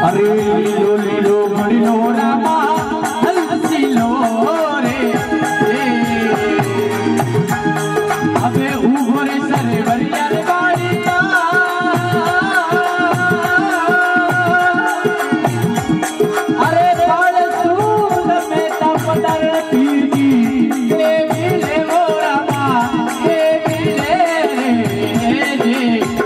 अरे लीलो लीलो बड़िलो रामा हंसिलो रे अबे उभरे सरे बरिया रे बाड़िया अरे बाल सूद में तपदर पीगी देवी ले वो रामा देवी ले जे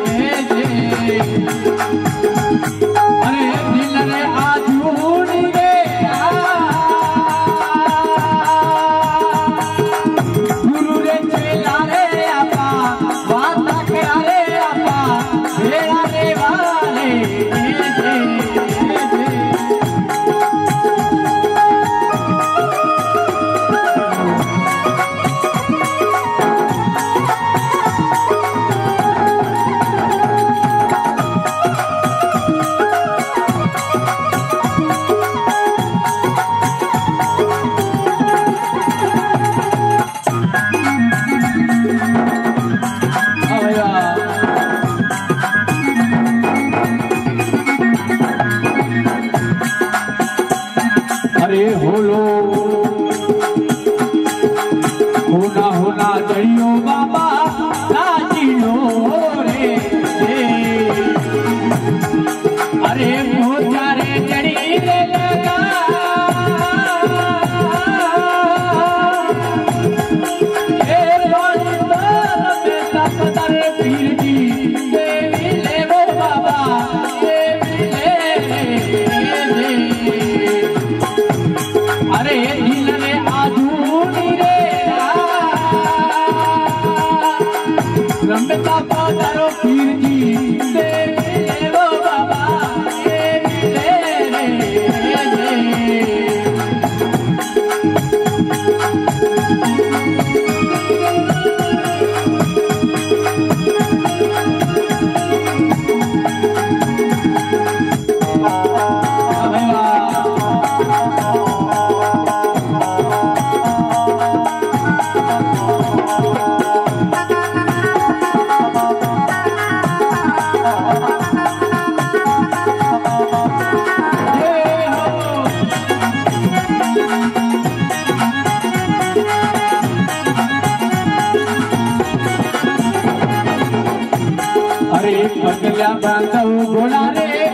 अरे होलो होना होना जड़ियो बाबा राजीलो रे अरे मोचा रे जड़ी रे लगा ए बादल में सपदर पीर जी देवी ले वो बाबा देवी ले अरे दिल ने आधूनी रे रमता पादरो पीर जी देवी ले वो बाबा देवी ले अरे पगला बांधो घोड़ा रे